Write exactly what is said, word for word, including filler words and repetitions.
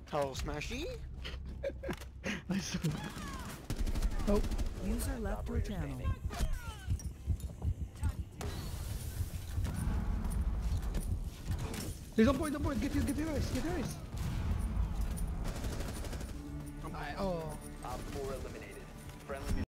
Hello, Smashy. Nice. Oh. User left your channel. He's on point, on point. Get you, get your ice, get your ice. I, oh. Op four eliminated. Friendly.